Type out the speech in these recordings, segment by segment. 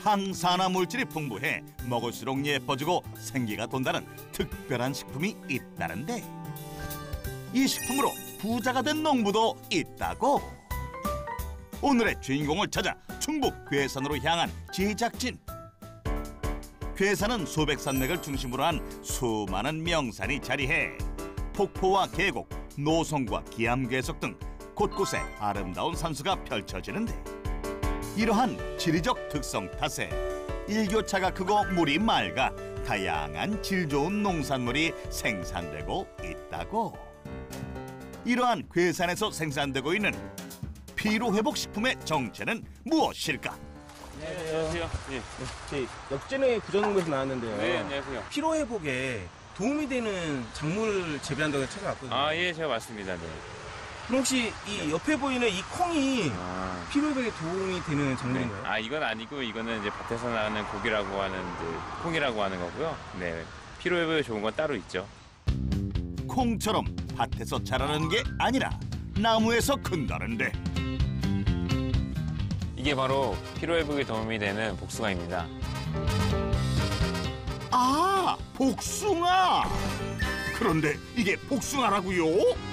항산화 물질이 풍부해 먹을수록 예뻐지고 생기가 돈다는 특별한 식품이 있다는데 이 식품으로 부자가 된 농부도 있다고. 오늘의 주인공을 찾아 충북 괴산으로 향한 제작진. 괴산은 수백 산맥을 중심으로 한 수많은 명산이 자리해 폭포와 계곡, 노송과 기암괴석 등 곳곳에 아름다운 산수가 펼쳐지는데 이러한 지리적 특성 탓에 일교차가 크고 물이 맑아 다양한 질 좋은 농산물이 생산되고 있다고. 이러한 괴산에서 생산되고 있는 피로회복식품의 정체는 무엇일까? 네, 안녕하세요. 네. 저희 역전의 부전농부에서 나왔는데요. 네, 안녕하세요. 피로회복에 도움이 되는 작물을 재배한다고 찾아왔거든요. 아, 예, 제가 맞습니다. 네. 그럼 혹시 이 옆에 보이는 이 콩이 피로회복에 도움이 되는 작물인가요? 네. 아, 이건 아니고 이거는 이제 밭에서 나는 고기라고 하는 이제 콩이라고 하는 거고요. 네. 피로회복에 좋은 건 따로 있죠. 콩처럼 밭에서 자라는 게 아니라 나무에서 큰다는데 이게 바로 피로회복에 도움이 되는 복숭아입니다. 아, 복숭아! 그런데 이게 복숭아라고요?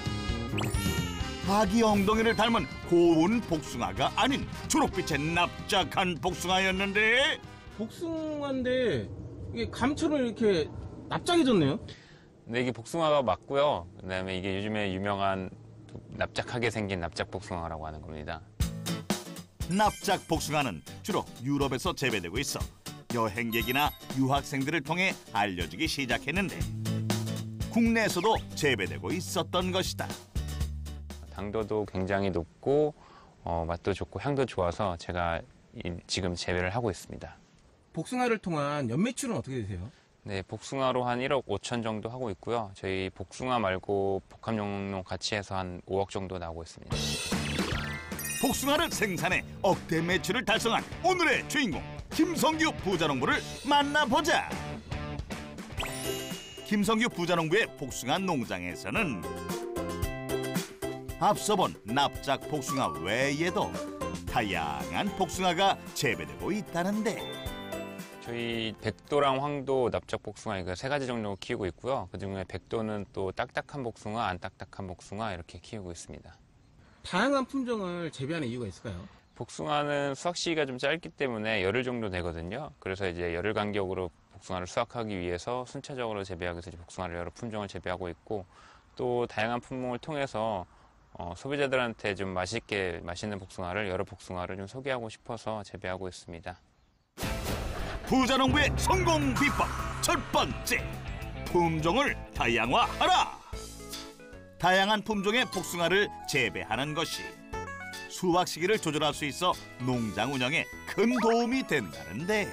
아기 엉덩이를 닮은 고운 복숭아가 아닌 초록빛의 납작한 복숭아였는데 복숭아인데 이게 감처럼 이렇게 납작해졌네요. 네, 이게 복숭아가 맞고요. 그다음에 이게 요즘에 유명한 납작하게 생긴 납작 복숭아라고 하는 겁니다. 납작 복숭아는 주로 유럽에서 재배되고 있어 여행객이나 유학생들을 통해 알려지기 시작했는데 국내에서도 재배되고 있었던 것이다. 당도도 굉장히 높고 맛도 좋고 향도 좋아서 제가 지금 재배를 하고 있습니다. 복숭아를 통한 연매출은 어떻게 되세요? 네, 복숭아로 한 1억 5천 정도 하고 있고요. 저희 복숭아 말고 복합용농 같이 해서 한 5억 정도 나오고 있습니다. 복숭아를 생산해 억대 매출을 달성한 오늘의 주인공 김성규 부자농부를 만나보자. 김성규 부자농부의 복숭아 농장에서는 앞서 본 납작 복숭아 외에도 다양한 복숭아가 재배되고 있다는데 저희 백도랑 황도, 납작 복숭아 이거 세 가지 종류 키우고 있고요. 그중에 백도는 또 딱딱한 복숭아, 안 딱딱한 복숭아 이렇게 키우고 있습니다. 다양한 품종을 재배하는 이유가 있을까요? 복숭아는 수확 시기가 좀 짧기 때문에 열흘 정도 되거든요. 그래서 이제 열흘 간격으로 복숭아를 수확하기 위해서 순차적으로 재배하기 위해서 복숭아를 여러 품종을 재배하고 있고 또 다양한 품종을 통해서 소비자들한테 좀 맛있는 복숭아를 여러 복숭아를 좀 소개하고 싶어서 재배하고 있습니다. 부자농부의 성공 비법 첫 번째, 품종을 다양화하라. 다양한 품종의 복숭아를 재배하는 것이 수확 시기를 조절할 수 있어 농장 운영에 큰 도움이 된다는데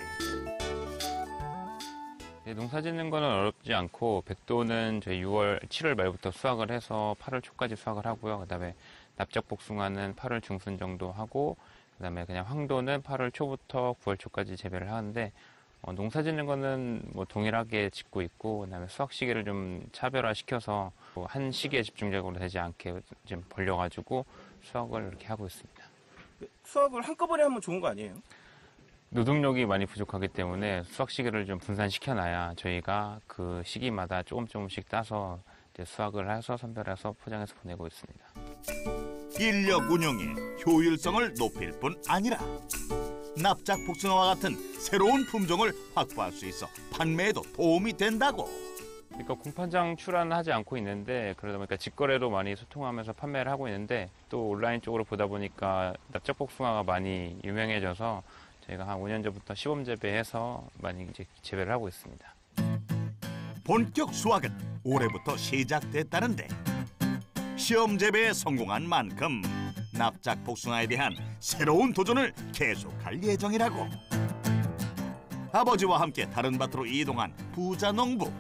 농사 짓는 거는 어렵지 않고 백도는 저희 7월 말부터 수확을 해서 8월 초까지 수확을 하고요. 그다음에 납작 복숭아는 8월 중순 정도 하고 그다음에 그냥 황도는 8월 초부터 9월 초까지 재배를 하는데 농사 짓는 거는 뭐 동일하게 짓고 있고 그다음에 수확 시기를 좀 차별화시켜서 한 시기에 집중적으로 되지 않게 좀 벌려가지고 수확을 이렇게 하고 있습니다. 수확을 한꺼번에 하면 좋은 거 아니에요? 노동력이 많이 부족하기 때문에 수확 시기를 좀 분산시켜놔야 저희가 그 시기마다 조금씩 따서 이제 수확을 해서 선별해서 포장해서 보내고 있습니다. 인력 운영의 효율성을 높일 뿐 아니라 납작 복숭아와 같은 새로운 품종을 확보할 수 있어 판매에도 도움이 된다고. 그러니까 공판장 출하는 하지 않고 있는데 그러다 보니까 직거래로 많이 소통하면서 판매를 하고 있는데 또 온라인 쪽으로 보다 보니까 납작 복숭아가 많이 유명해져서 저희가 한 5년 전부터 시범 재배해서 많이 이제 재배를 하고 있습니다. 본격 수확은 올해부터 시작됐다는데 시험 재배에 성공한 만큼 납작 복숭아에 대한 새로운 도전을 계속할 예정이라고. 아버지와 함께 다른 밭으로 이동한 부자 농부.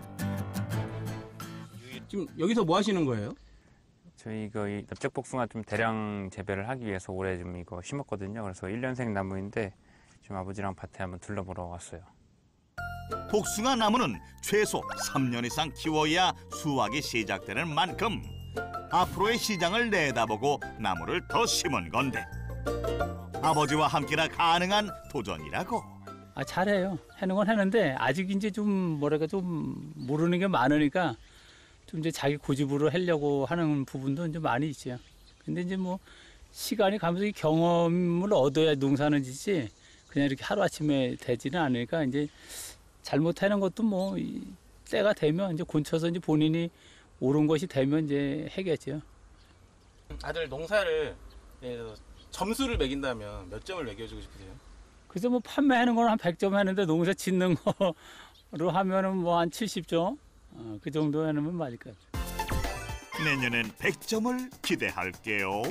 지금 여기서 뭐 하시는 거예요? 저희 이 납작 복숭아 좀 대량 재배를 하기 위해서 올해 좀 이거 심었거든요. 그래서 1년생 나무인데 지금 아버지랑 밭에 한번 둘러보러 왔어요. 복숭아 나무는 최소 3년 이상 키워야 수확이 시작되는 만큼 앞으로의 시장을 내다보고 나무를 더 심은 건데 아버지와 함께나 가능한 도전이라고. 아, 잘해요. 하는 건 하는데 아직 이제 좀 뭐랄까 좀 모르는 게 많으니까 좀 이제 자기 고집으로 하려고 하는 부분도 이제 많이 있죠. 근데 이제 뭐 시간이 가면서 이 경험을 얻어야 농사는 지지 그냥 이렇게 하루아침에 되지는 않으니까 이제 잘못하는 것도 뭐 때가 되면 이제 곤쳐서 이제 본인이 옳은 것이 되면 이제 해겠죠. 아들 농사를 점수를 매긴다면 몇 점을 매겨주고 싶으세요? 그래서 뭐 판매하는 건 한 100점 하는데 농사 짓는 거로 하면은 뭐 한 70점? 그 정도 하면 맞을 것 같아요. 내년엔 100점을 기대할게요.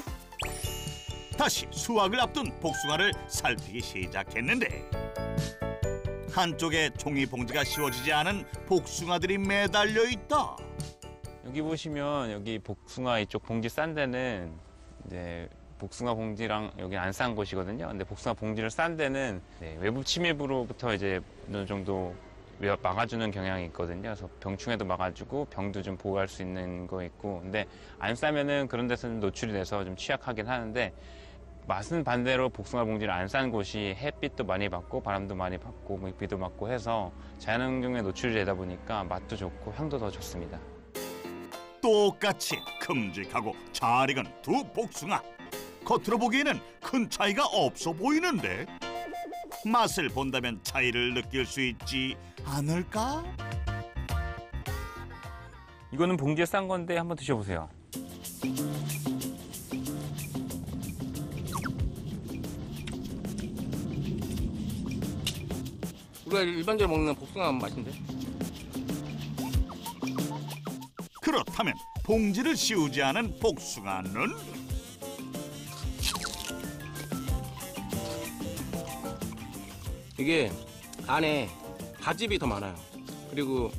다시 수확을 앞둔 복숭아를 살피기 시작했는데 한쪽에 종이 봉지가 씌워지지 않은 복숭아들이 매달려 있다. 여기 보시면 여기 복숭아 이쪽 봉지 싼 데는 이제 복숭아 봉지랑 여기 안 싼 곳이거든요. 근데 복숭아 봉지를 싼 데는 외부 침입으로부터 이제 어느 정도 막아주는 경향이 있거든요. 그래서 병충해도 막아주고 병도 좀 보호할 수 있는 거 있고. 근데 안 싸면은 그런 데서는 노출이 돼서 좀 취약하긴 하는데 맛은 반대로 복숭아 봉지를 안 싼 곳이 햇빛도 많이 받고 바람도 많이 받고 비도 맞고 해서 자연환경에 노출이 되다 보니까 맛도 좋고 향도 더 좋습니다. 똑같이 큼직하고 잘 익은 두 복숭아. 겉으로 보기에는 큰 차이가 없어 보이는데 맛을 본다면 차이를 느낄 수 있지 않을까? 이거는 봉지에 싼 건데 한번 드셔보세요. 우리가 일반적으로 먹는 복숭아 맛인데? 그렇다면 봉지를 씌우지 않은 복숭아는? 이게 안에 가집이 더 많아요. 그리고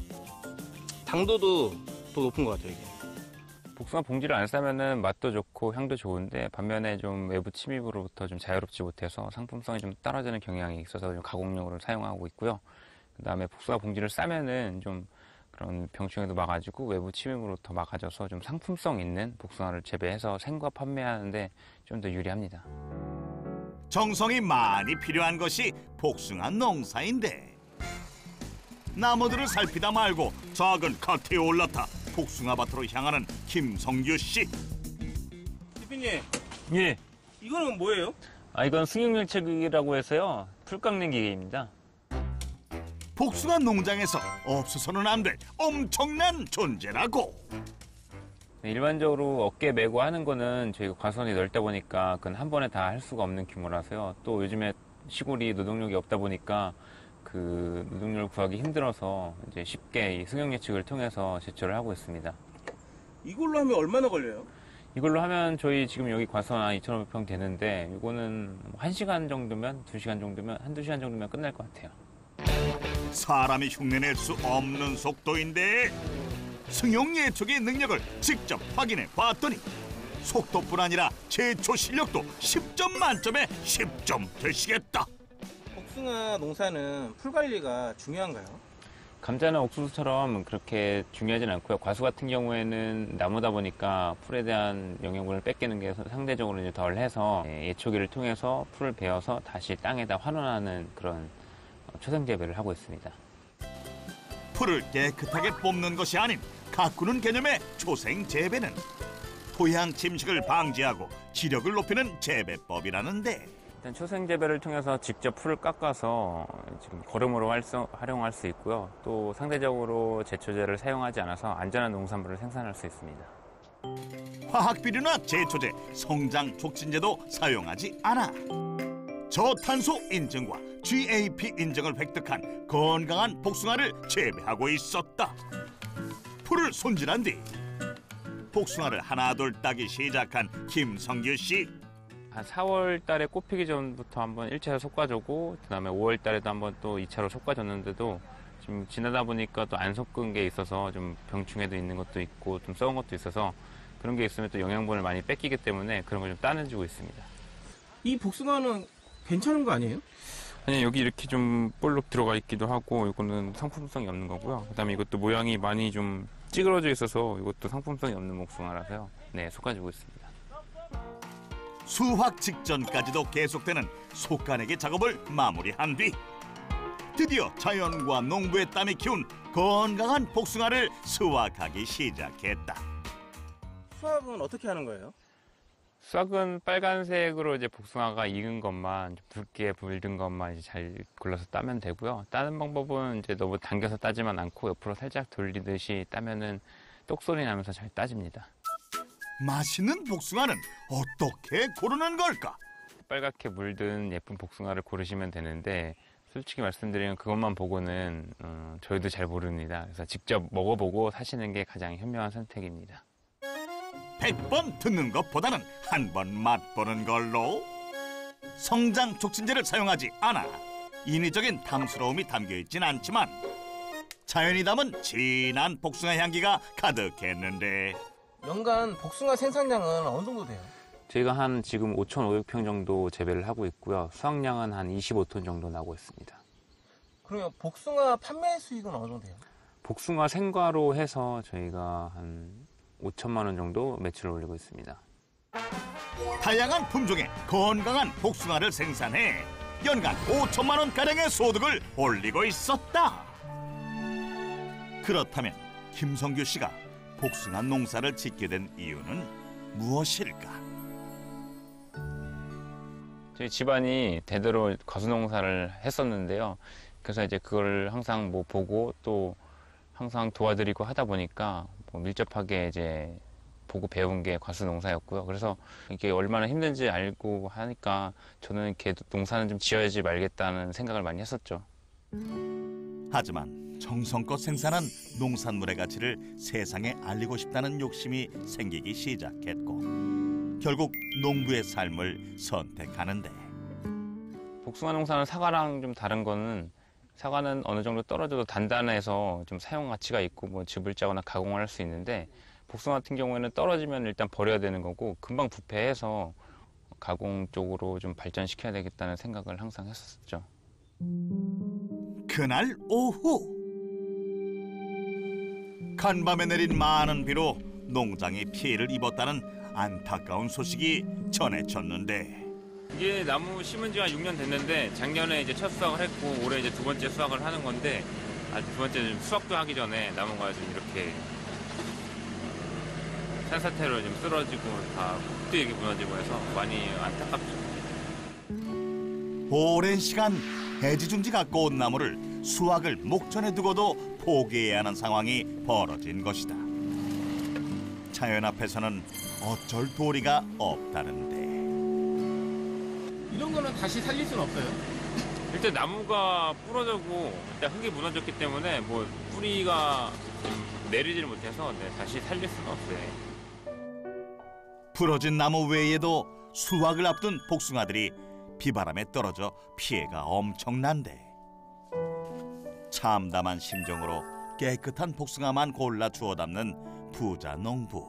당도도 더 높은 것 같아요, 이게. 복숭아 봉지를 안 싸면은 맛도 좋고 향도 좋은데 반면에 좀 외부 침입으로부터 좀 자유롭지 못해서 상품성이 좀 떨어지는 경향이 있어서 좀 가공용으로 사용하고 있고요. 그다음에 복숭아 봉지를 싸면은 좀 그런 병충해도 막아주고 외부 침입으로부터 막아줘서 좀 상품성 있는 복숭아를 재배해서 생과 판매하는데 좀 더 유리합니다. 정성이 많이 필요한 것이 복숭아 농사인데 나무들을 살피다 말고 작은 카트에 올라타 복숭아 밭으로 향하는 김성규 씨. 대표님, 예. 이거는 뭐예요? 이건 승용열체기라고 해서요. 풀 깎는 기계입니다. 복숭아 농장에서 없어서는 안 될 엄청난 존재라고. 일반적으로 어깨 메고 하는 거는 저희가 과수원이 넓다 보니까 그건 한 번에 다 할 수가 없는 규모라서요. 또 요즘에 시골이 노동력이 없다 보니까 그 노동력을 구하기 힘들어서 이제 쉽게 이 승용 예측을 통해서 제철을 하고 있습니다. 이걸로 하면 얼마나 걸려요? 이걸로 하면 저희 지금 여기 과수원 한 2,500평 되는데 이거는 1시간 정도면 2시간 정도면 한두 시간 정도면 끝날 것 같아요. 사람이 흉내낼 수 없는 속도인데 승용 예측의 능력을 직접 확인해 봤더니 속도뿐 아니라 제초 실력도 10점 만점에 10점 되시겠다. 복숭아 농사는 풀 관리가 중요한가요? 감자나 옥수수처럼 그렇게 중요하진 않고요. 과수 같은 경우에는 나무다 보니까 풀에 대한 영양분을 뺏기는 게 상대적으로 이제 덜 해서 예초기를 통해서 풀을 베어서 다시 땅에다 환원하는 그런 초생 재배를 하고 있습니다. 풀을 깨끗하게 뽑는 것이 아닌 가꾸는 개념의 초생 재배는 토양 침식을 방지하고 지력을 높이는 재배법이라는데 일단 초생 재배를 통해서 직접 풀을 깎아서 지금 거름으로 활용할 수 있고요. 또 상대적으로 제초제를 사용하지 않아서 안전한 농산물을 생산할 수 있습니다. 화학 비료나 제초제, 성장 촉진제도 사용하지 않아. 저탄소 인증과 GAP 인증을 획득한 건강한 복숭아를 재배하고 있었다. 풀을 손질한 뒤 복숭아를 하나둘 따기 시작한 김성규 씨. 한 4월 달에 꽃피기 전부터 한번 1차로 솎아주고 그다음에 5월 달에도 한번 또 2차로 솎아줬는데도 지금 지나다 보니까 또 안 솎은 게 있어서 좀 병충해도 있는 것도 있고 좀 썩은 것도 있어서 그런 게 있으면 또 영양분을 많이 뺏기기 때문에 그런 걸 좀 따내주고 있습니다. 이 복숭아는 괜찮은 거 아니에요? 아니 여기 이렇게 좀 볼록 들어가 있기도 하고 이거는 상품성이 없는 거고요. 그다음에 이것도 모양이 많이 좀 찌그러져 있어서 이것도 상품성이 없는 복숭아라서요. 네, 솎아주고 있습니다. 수확 직전까지도 계속되는 속가내기 작업을 마무리한 뒤 드디어 자연과 농부의 땀이 키운 건강한 복숭아를 수확하기 시작했다. 수확은 어떻게 하는 거예요? 수확은 빨간색으로 이제 복숭아가 익은 것만 좀 붉게 물든 것만 이제 잘 골라서 따면 되고요. 따는 방법은 이제 너무 당겨서 따지만 않고 옆으로 살짝 돌리듯이 따면은 똑소리 나면서 잘 따집니다. 맛있는 복숭아는 어떻게 고르는 걸까? 빨갛게 물든 예쁜 복숭아를 고르시면 되는데 솔직히 말씀드리면 그것만 보고는 저희도 잘 모릅니다. 그래서 직접 먹어보고 사시는 게 가장 현명한 선택입니다. 100번 듣는 것보다는 한 번 맛보는 걸로. 성장 촉진제를 사용하지 않아 인위적인 탐스러움이 담겨있진 않지만 자연이 담은 진한 복숭아 향기가 가득했는데 연간 복숭아 생산량은 어느 정도 돼요? 저희가 한 지금 5,500평 정도 재배를 하고 있고요. 수확량은 한 25톤 정도 나고 있습니다. 그러면 복숭아 판매 수익은 어느 정도 돼요? 복숭아 생과로 해서 저희가 한 5천만 원 정도 매출을 올리고 있습니다. 다양한 품종의 건강한 복숭아를 생산해 연간 5천만 원가량의 소득을 올리고 있었다. 그렇다면 김성규 씨가 복숭아 농사를 짓게 된 이유는 무엇일까? 저희 집안이 대대로 과수농사를 했었는데요. 그래서 이제 그걸 항상 뭐 보고 또 항상 도와드리고 하다 보니까 뭐 밀접하게 이제 보고 배운 게 과수농사였고요. 그래서 이게 얼마나 힘든지 알고 하니까 저는 이렇게 농사는 좀 지어야지 말겠다는 생각을 많이 했었죠. 하지만 정성껏 생산한 농산물의 가치를 세상에 알리고 싶다는 욕심이 생기기 시작했고 결국 농부의 삶을 선택하는데 복숭아 농사는 사과랑 좀 다른 거는 사과는 어느 정도 떨어져도 단단해서 좀 사용 가치가 있고 뭐 즙을 짜거나 가공을 할 수 있는데 복숭아 같은 경우에는 떨어지면 일단 버려야 되는 거고 금방 부패해서 가공 쪽으로 좀 발전시켜야 되겠다는 생각을 항상 했었죠. 그날 오후 간밤에 내린 많은 비로 농장이 피해를 입었다는 안타까운 소식이 전해졌는데 이게 나무 심은 지가 6년 됐는데 작년에 이제 첫 수확을 했고 올해 이제 두 번째 수확을 하는 건데 아직 두 번째 수확도 하기 전에 나무가 좀 이렇게 산사태로 좀 쓰러지고 다 꼭대기 무너지고 해서 많이 안타깝죠. 오랜 시간 애지중지 가까운 나무를 수확을 목전에 두고도 포기해야 하는 상황이 벌어진 것이다. 자연 앞에서는 어쩔 도리가 없다는데 이런 거는 다시 살릴 수는 없어요? 일단 나무가 부러지고 일단 흙이 무너졌기 때문에 뭐 뿌리가 좀 내리질 못해서 다시 살릴 수는 없어요. 부러진 나무 외에도 수확을 앞둔 복숭아들이 비바람에 떨어져 피해가 엄청난데 참담한 심정으로 깨끗한 복숭아만 골라 주워 담는 부자 농부.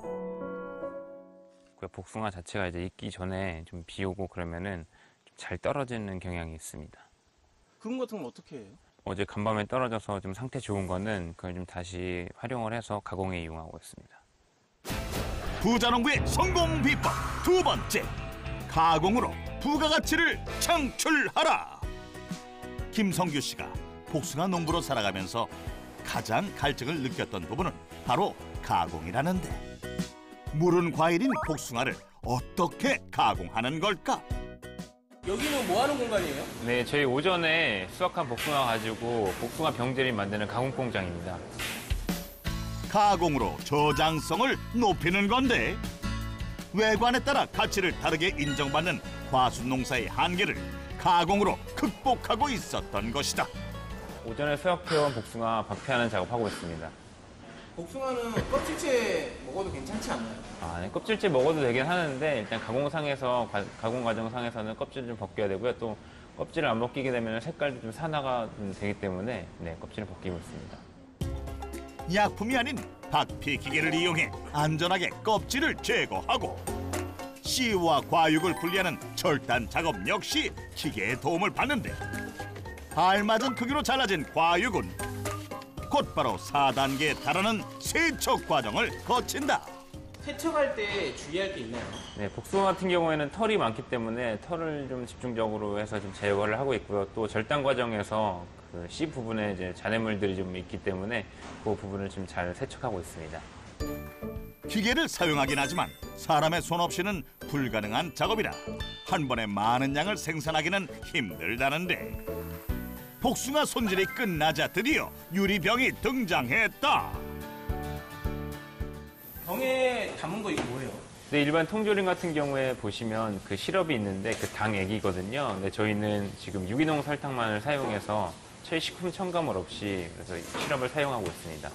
그 복숭아 자체가 이제 익기 전에 좀 비 오고 그러면은 좀 잘 떨어지는 경향이 있습니다. 그런 같은 건 어떻게 해요? 어제 간밤에 떨어져서 좀 상태 좋은 거는 그걸 좀 다시 활용을 해서 가공에 이용하고 있습니다. 부자 농부의 성공 비법 두 번째, 가공으로 부가가치를 창출하라. 김성규 씨가 복숭아 농부로 살아가면서 가장 갈증을 느꼈던 부분은 바로 가공이라는데 무른 과일인 복숭아를 어떻게 가공하는 걸까? 여기는 뭐 하는 공간이에요? 네, 저희 오전에 수확한 복숭아 가지고 복숭아 병제를 만드는 가공 공장입니다. 가공으로 저장성을 높이는 건데 외관에 따라 가치를 다르게 인정받는 과수농사의 한계를 가공으로 극복하고 있었던 것이다. 오전에 수확해온 복숭아 박폐하는 작업하고 있습니다. 복숭아는 껍질째 먹어도 괜찮지 않나요? 네, 껍질째 먹어도 되긴 하는데 일단 가공 과정상에서는 껍질을 좀 벗겨야 되고요. 또 껍질을 안 벗기게 되면 색깔도 좀 산화가 좀 되기 때문에 껍질을 벗기고 있습니다. 약품이 아닌 박피 기계를 이용해 안전하게 껍질을 제거하고 씨와 과육을 분리하는 절단 작업 역시 기계의 도움을 받는데 알맞은 크기로 잘라진 과육은 곧바로 4단계에 달하는 세척 과정을 거친다. 세척할 때 주의할 게 있나요? 네, 복숭아 같은 경우에는 털이 많기 때문에 털을 좀 집중적으로 해서 좀 제거를 하고 있고요. 또 절단 과정에서 그 씨 부분에 이제 잔해물들이 좀 있기 때문에 그 부분을 좀 잘 세척하고 있습니다. 기계를 사용하긴 하지만 사람의 손 없이는 불가능한 작업이라 한 번에 많은 양을 생산하기는 힘들다는데 복숭아 손질이 끝나자 드디어 유리병이 등장했다. 병에 담은 거 이거 뭐예요? 근데 일반 통조림 같은 경우에 보시면 그 시럽이 있는데 그 당액이거든요. 근데 저희는 지금 유기농 설탕만을 사용해서 식품 첨가물 없이 그래서 시럽을 사용하고 있습니다.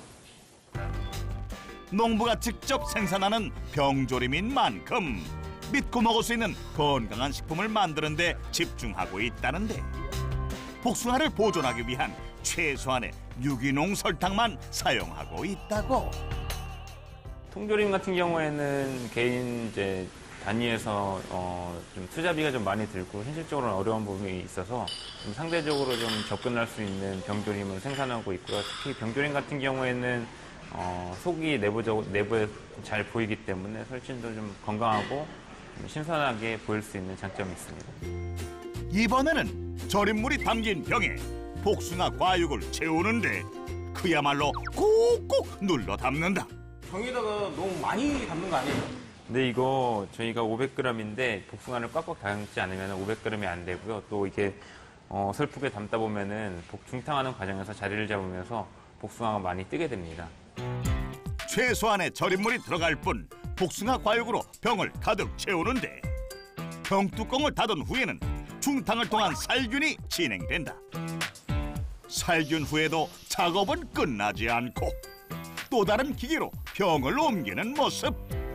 농부가 직접 생산하는 병조림인 만큼 믿고 먹을 수 있는 건강한 식품을 만드는 데 집중하고 있다는데 복숭아를 보존하기 위한 최소한의 유기농 설탕만 사용하고 있다고. 통조림 같은 경우에는 개인 이제 단위에서 좀 투자비가 좀 많이 들고 현실적으로는 어려운 부분이 있어서 좀 상대적으로 좀 접근할 수 있는 병조림을 생산하고 있고요. 특히 병조림 같은 경우에는 속이 내부에 잘 보이기 때문에 훨씬 더 좀 건강하고 좀 신선하게 보일 수 있는 장점이 있습니다. 이번에는 절임물이 담긴 병에 복숭아 과육을 채우는데 그야말로 꾹꾹 눌러 담는다. 병에다가 너무 많이 담는 거 아니에요? 근데 이거 저희가 500g인데 복숭아를 꽉꽉 담지 않으면 500g이 안 되고요. 또 이게 슬프게 담다 보면은 중탕하는 과정에서 자리를 잡으면서 복숭아가 많이 뜨게 됩니다. 최소한의 절임물이 들어갈 뿐 복숭아 과육으로 병을 가득 채우는데 병 뚜껑을 닫은 후에는 중탕을 통한 살균이 진행된다. 살균 후에도 작업은 끝나지 않고 또 다른 기계로 병을 옮기는 모습.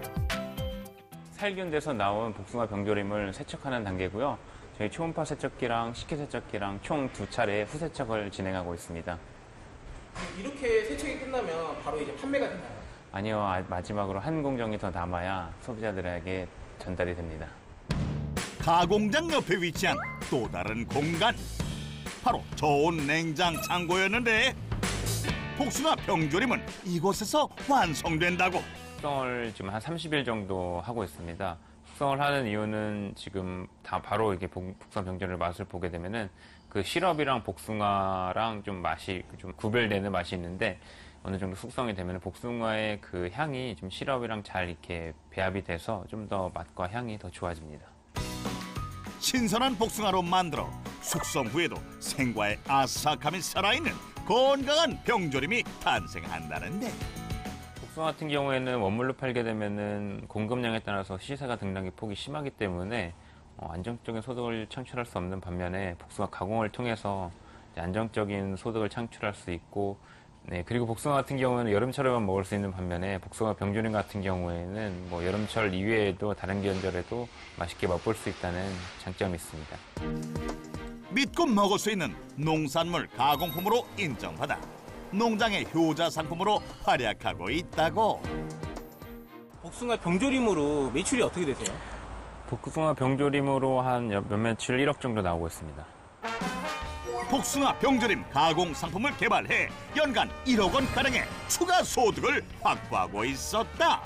살균돼서 나온 복숭아 병조림을 세척하는 단계고요. 저희 초음파 세척기랑 식기세척기랑 총 2차례 후세척을 진행하고 있습니다. 이렇게 세척이 끝나면 바로 이제 판매가 되나요? 아니요, 마지막으로 한 공정이 더 남아야 소비자들에게 전달이 됩니다. 가공장 옆에 위치한 또 다른 공간, 바로 저온 냉장 창고였는데 복숭아 병조림은 이곳에서 완성된다고. 숙성을 지금 한 30일 정도 하고 있습니다. 숙성을 하는 이유는 지금 다 바로 이렇게 복숭아 병조림의 맛을 보게 되면은 그 시럽이랑 복숭아랑 좀 맛이 좀 구별되는 맛이 있는데 어느 정도 숙성이 되면 복숭아의 그 향이 좀 시럽이랑 잘 이렇게 배합이 돼서 좀 더 맛과 향이 더 좋아집니다. 신선한 복숭아로 만들어 숙성 후에도 생과의 아삭함이 살아있는 건강한 병조림이 탄생한다는데 복숭아 같은 경우에는 원물로 팔게 되면은 공급량에 따라서 시세가 등락이 폭이 심하기 때문에 안정적인 소득을 창출할 수 없는 반면에 복숭아 가공을 통해서 안정적인 소득을 창출할 수 있고, 네, 그리고 복숭아 같은 경우는 여름철에만 먹을 수 있는 반면에 복숭아 병조림 같은 경우에는 뭐 여름철 이외에도 다른 계절에도 맛있게 맛볼 수 있다는 장점이 있습니다. 믿고 먹을 수 있는 농산물 가공품으로 인정받아 농장의 효자 상품으로 활약하고 있다고. 복숭아 병조림으로 매출이 어떻게 되세요? 복숭아 병조림으로 한 몇 며칠 1억 정도 나오고 있습니다. 복숭아 병조림 가공 상품을 개발해 연간 1억 원 가량의 추가 소득을 확보하고 있었다.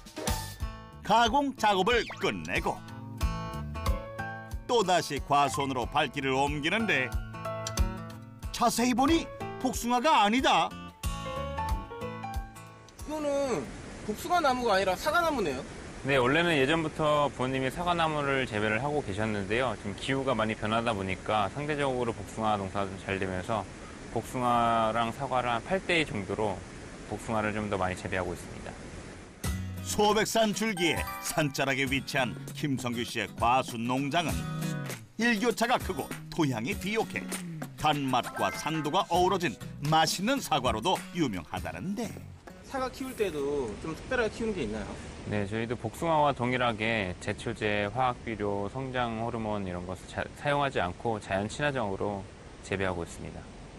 가공 작업을 끝내고 또다시 과수원으로 발길을 옮기는데 자세히 보니 복숭아가 아니다. 이거는 복숭아 나무가 아니라 사과나무네요. 네, 원래는 예전부터 부모님이 사과나무를 재배를 하고 계셨는데요. 지금 기후가 많이 변하다 보니까 상대적으로 복숭아 농사가 좀 잘 되면서 복숭아랑 사과를 한 8대2 정도로 복숭아를 좀 더 많이 재배하고 있습니다. 소백산 줄기에 산자락에 위치한 김성규 씨의 과수 농장은 일교차가 크고 토양이 비옥해 단맛과 산도가 어우러진 맛있는 사과로도 유명하다는데 사과 키울 때도 좀 특별하게 키우는 게 있나요? 네, 저희도 복숭아와 동일하게 제초제, 화학비료, 성장 호르몬 이런 것을 사용하지 않고 자연 친화적으로 재배하고 있습니다.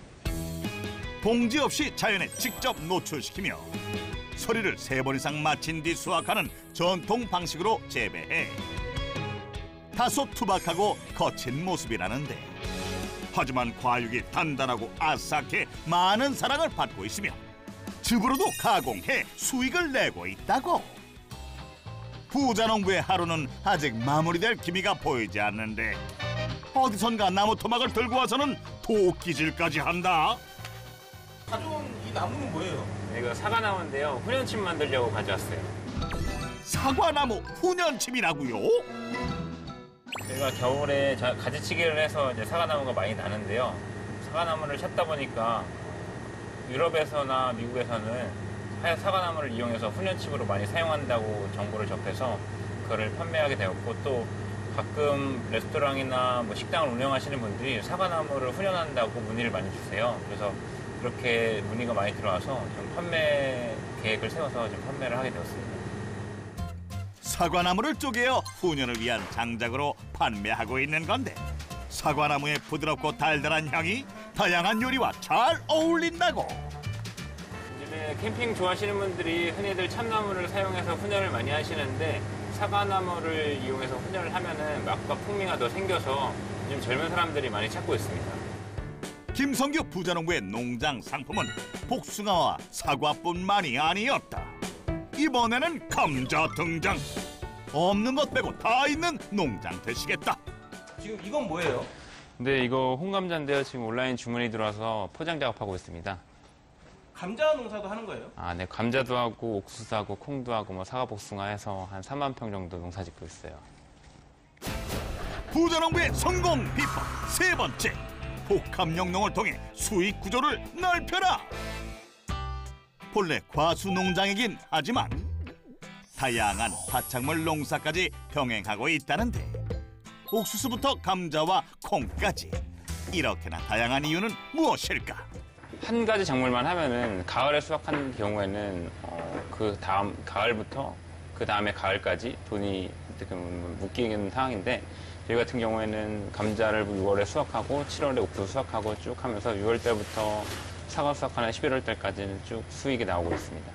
봉지 없이 자연에 직접 노출시키며 서리를 3번 이상 마친 뒤 수확하는 전통 방식으로 재배해 다소 투박하고 거친 모습이라는데 하지만 과육이 단단하고 아삭해 많은 사랑을 받고 있으며 즙으로도 가공해 수익을 내고 있다고. 부자농부의 하루는 아직 마무리될 기미가 보이지 않는데 어디선가 나무 토막을 들고 와서는 도끼질까지 한다. 가져온 이 나무는 뭐예요? 이거 사과나무인데요. 훈연침 만들려고 가져왔어요. 사과나무 훈연침이라고요? 저희가 겨울에 가지치기를 해서 이제 사과나무가 많이 나는데요. 사과나무를 찾다 보니까 유럽에서나 미국에서는 하얀 사과나무를 이용해서 훈연칩으로 많이 사용한다고 정보를 접해서 그거를 판매하게 되었고, 또 가끔 레스토랑이나 뭐 식당을 운영하시는 분들이 사과나무를 훈연한다고 문의를 많이 주세요. 그래서 그렇게 문의가 많이 들어와서 좀 판매 계획을 세워서 좀 판매를 하게 되었습니다. 사과나무를 쪼개어 훈연을 위한 장작으로 판매하고 있는 건데 사과나무의 부드럽고 달달한 향이 다양한 요리와 잘 어울린다고. 요즘에 캠핑 좋아하시는 분들이 흔히들 참나무를 사용해서 훈연을 많이 하시는데 사과나무를 이용해서 훈연을 하면은 맛과 풍미가 더 생겨서 요즘 젊은 사람들이 많이 찾고 있습니다. 김성규 부자농부의 농장 상품은 복숭아와 사과뿐만이 아니었다. 이번에는 감자 등장. 없는 것 빼고 다 있는 농장 되시겠다. 지금 이건 뭐예요? 근데 이거 홍감자인데요. 지금 온라인 주문이 들어와서 포장 작업하고 있습니다. 감자 농사도 하는 거예요? 아, 네. 감자도 하고 옥수수 하고 콩도 하고 뭐 사과 복숭아 해서 한 3만 평 정도 농사 짓고 있어요. 부자농부의 성공 비법 세 번째, 복합 영농을 통해 수익 구조를 넓혀라. 본래 과수 농장이긴 하지만 다양한 화작물 농사까지 병행하고 있다는데 옥수수부터 감자와 콩까지 이렇게나 다양한 이유는 무엇일까? 한 가지 작물만 하면은 가을에 수확하는 경우에는 그 다음 가을부터 그 다음에 가을까지 돈이 어떻게 보면 묶이는 상황인데, 저희 같은 경우에는 감자를 6월에 수확하고 7월에 옥수수 수확하고 쭉 하면서 6월 때부터 사과 수확하는 11월 달까지는 쭉 수익이 나오고 있습니다.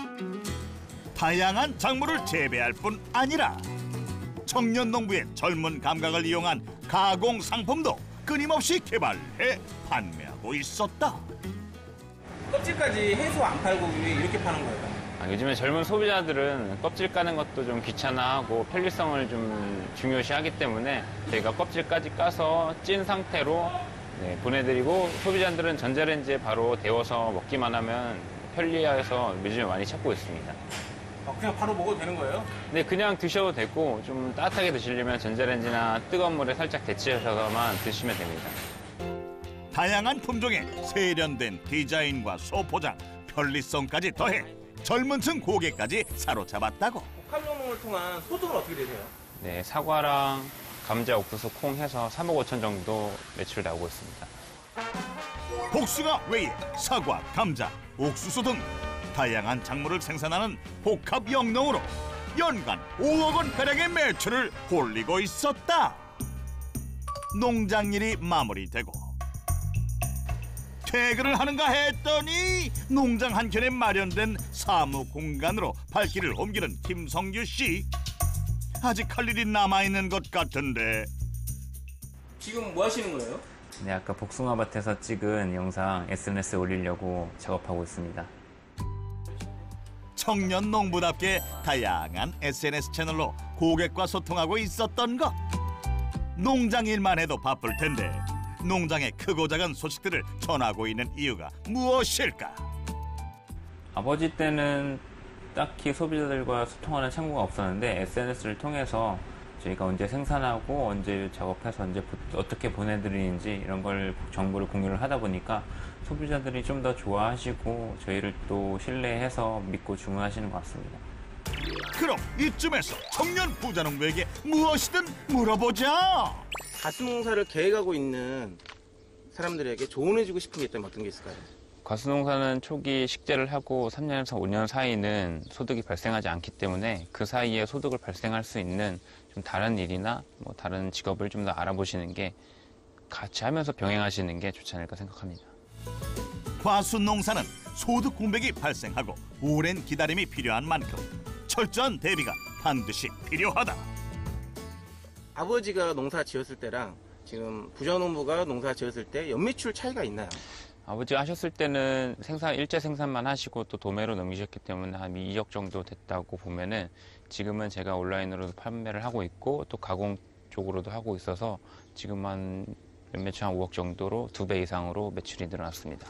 다양한 작물을 재배할 뿐 아니라 청년 농부의 젊은 감각을 이용한 가공 상품도 끊임없이 개발해 판매하고 있었다. 껍질까지 해서 안 팔고 왜 이렇게 파는 거예요? 요즘에 젊은 소비자들은 껍질 까는 것도 좀 귀찮아하고 편리성을 좀 중요시하기 때문에 저희가 껍질까지 까서 찐 상태로 보내드리고, 소비자들은 전자레인지에 바로 데워서 먹기만 하면 편리해서 요즘에 많이 찾고 있습니다. 그냥 바로 먹어도 되는 거예요? 근데 그냥 드셔도 되고, 좀 따뜻하게 드시려면 전자레인지나 뜨거운 물에 살짝 데치셔서만 드시면 됩니다. 다양한 품종의 세련된 디자인과 소포장, 편리성까지 더해 젊은 층 고객까지 사로잡았다고. 복합 영농을 통한 소득은 어떻게 되세요? 네, 사과랑 감자, 옥수수, 콩 해서 3억 5천 정도 매출 나오고 있습니다. 복숭아 외에 사과, 감자, 옥수수 등 다양한 작물을 생산하는 복합 영농으로 연간 5억 원 가량의 매출을 올리고 있었다. 농장 일이 마무리되고 퇴근을 하는가 했더니 농장 한켠에 마련된 사무 공간으로 발길을 옮기는 김성규 씨. 아직 할 일이 남아있는 것 같은데. 지금 뭐 하시는 거예요? 네, 아까 복숭아 밭에서 찍은 영상 SNS에 올리려고 작업하고 있습니다. 청년 농부답게 다양한 SNS 채널로 고객과 소통하고 있었던 것. 농장 일만 해도 바쁠 텐데 농장의 크고 작은 소식들을 전하고 있는 이유가 무엇일까? 아버지 때는 딱히 소비자들과 소통하는 창구가 없었는데 SNS를 통해서 저희가 언제 생산하고 언제 작업해서 언제 어떻게 보내드리는지 이런 걸 정보를 공유를 하다 보니까 소비자들이 좀 더 좋아하시고 저희를 또 신뢰해서 믿고 주문하시는 것 같습니다. 그럼 이쯤에서 청년 부자농부에게 무엇이든 물어보자. 가수농사를 계획하고 있는 사람들에게 조언해주고 싶은 게 있다면 어떤 게 있을까요? 과수농사는 초기 식재를 하고 3년에서 5년 사이는 소득이 발생하지 않기 때문에 그 사이에 소득을 발생할 수 있는 좀 다른 일이나 뭐 다른 직업을 좀 더 알아보시는 게 같이 하면서 병행하시는 게 좋지 않을까 생각합니다. 과수농사는 소득 공백이 발생하고 오랜 기다림이 필요한 만큼 철저한 대비가 반드시 필요하다. 아버지가 농사 지었을 때랑 지금 부자농부가 농사 지었을 때 연매출 차이가 있나요? 아버지가 하셨을 때는 일제 생산만 하시고 또 도매로 넘기셨기 때문에 한 2억 정도 됐다고 보면은 지금은 제가 온라인으로도 판매를 하고 있고 또 가공 쪽으로도 하고 있어서 지금 한 매출 한 5억 정도로 2배 이상으로 매출이 늘어났습니다.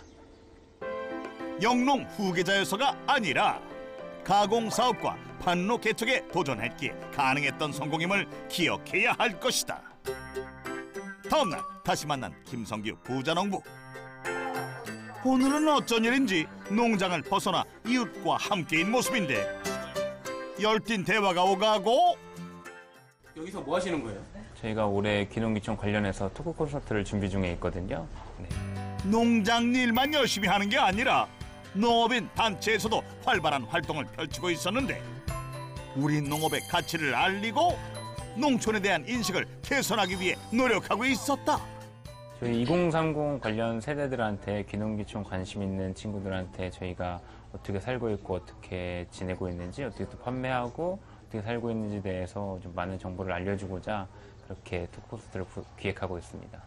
영농 후계자여서가 아니라 가공 사업과 판로 개척에 도전했기에 가능했던 성공임을 기억해야 할 것이다. 다음날 다시 만난 김성규 부자농부. 오늘은 어쩐 일인지 농장을 벗어나 이웃과 함께인 모습인데 열띤 대화가 오가고. 여기서 뭐 하시는 거예요? 저희가 올해 귀농귀촌 관련해서 토크 콘서트를 준비 중에 있거든요. 네. 농장 일만 열심히 하는 게 아니라 농업인 단체에서도 활발한 활동을 펼치고 있었는데 우리 농업의 가치를 알리고 농촌에 대한 인식을 개선하기 위해 노력하고 있었다. 저희 2030 관련 세대들한테 귀농귀촌 관심 있는 친구들한테 저희가 어떻게 살고 있고 어떻게 지내고 있는지 어떻게 또 판매하고 어떻게 살고 있는지에 대해서 좀 많은 정보를 알려주고자 그렇게 토크 콘서트를 기획하고 있습니다.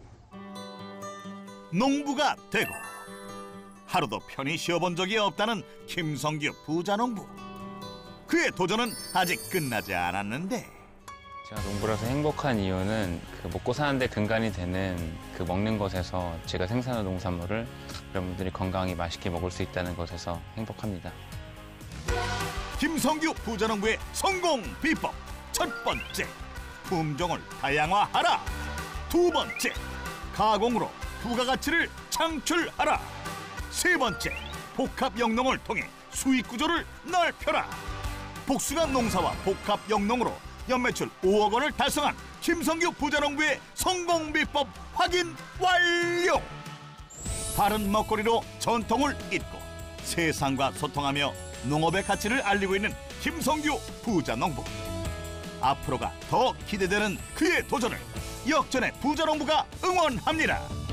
농부가 되고 하루도 편히 쉬어본 적이 없다는 김성규 부자농부. 그의 도전은 아직 끝나지 않았는데 제가 농부라서 행복한 이유는 그 먹고 사는데 근간이 되는 그 먹는 것에서 제가 생산한 농산물을 여러분들이 건강히 맛있게 먹을 수 있다는 것에서 행복합니다. 김성규 부자농부의 성공 비법. 첫 번째, 품종을 다양화하라. 두 번째, 가공으로 부가가치를 창출하라. 세 번째, 복합 영농을 통해 수익 구조를 넓혀라. 복숭아 농사와 복합 영농으로 연매출 5억 원을 달성한 김성규 부자농부의 성공 비법 확인 완료. 바른 먹거리로 전통을 잇고 세상과 소통하며 농업의 가치를 알리고 있는 김성규 부자농부. 앞으로가 더 기대되는 그의 도전을 역전의 부자농부가 응원합니다.